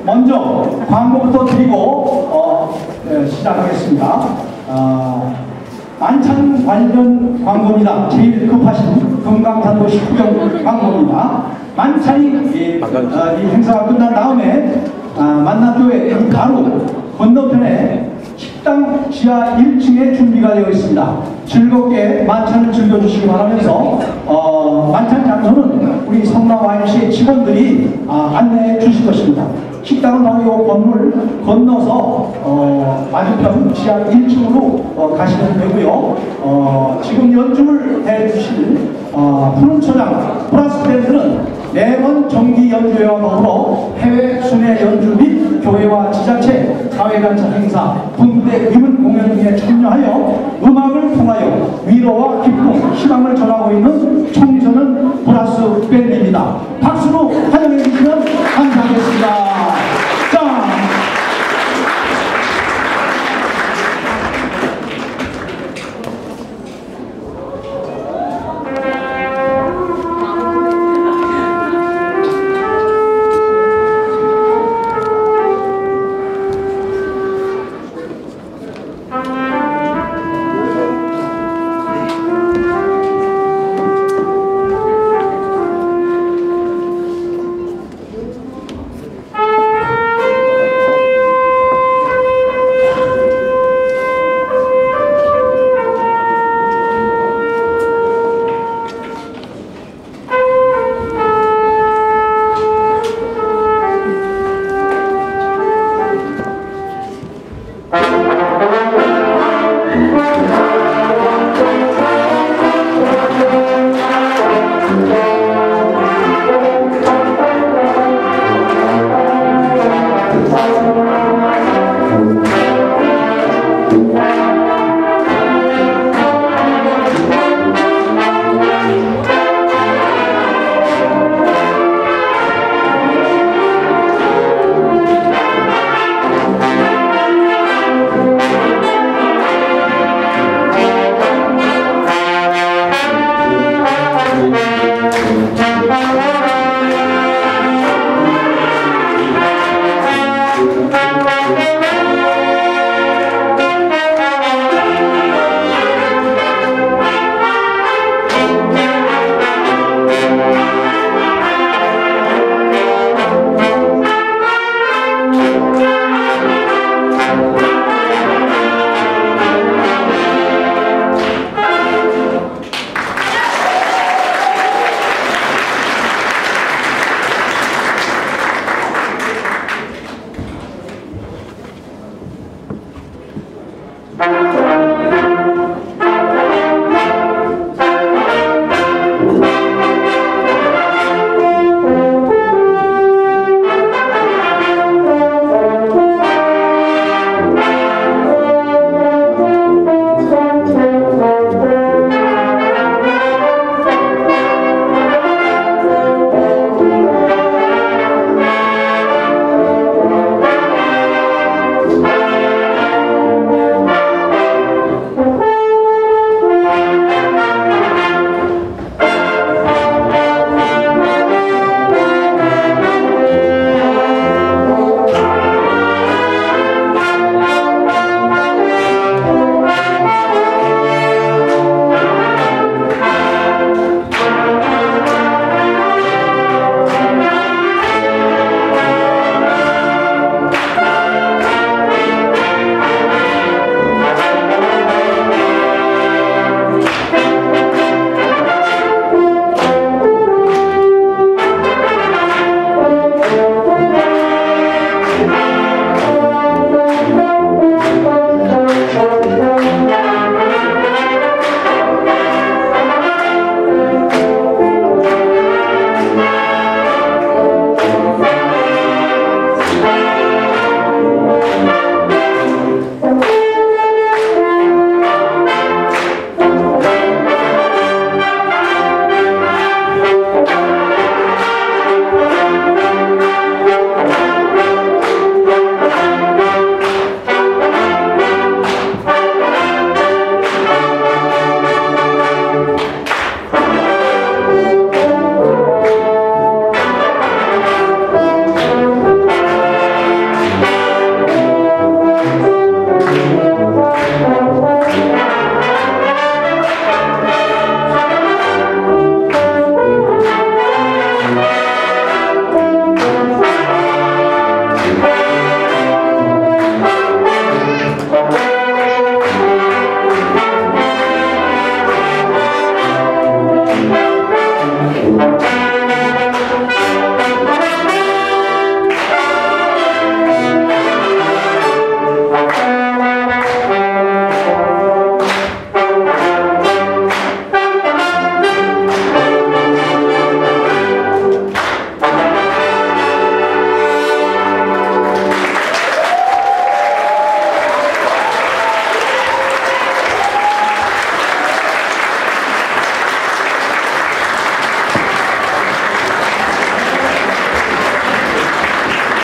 먼저 광고부터 드리고 시작하겠습니다. 만찬 관련 광고입니다. 제일 급하신 금강산도 식후경 광고입니다. 만찬이 이 행사가 끝난 다음에 만남교회 바로 건너편에 식당 지하 1층에 준비가 되어 있습니다. 즐겁게 만찬을 즐겨주시기 바라면서 만찬 장소는 우리 성남YMCA 직원들이 안내해 주실 것입니다. 식당은 바로 이 건물 건너서 맞은편 지하 1층으로 가시면 되고요. 지금 연주를 해주실 푸른 초장 브라스 밴드는 매번 정기 연주회와 더불어 해외 순회 연주 및 교회와 지자체, 사회단체 행사, 군대 위문 공연 등에 참여하여 음악을 통하여 위로와 기쁨, 희망을 전하고 있는 청소년 브라스 밴드입니다. 박수로 환영해 주시면 감사하겠습니다. 자.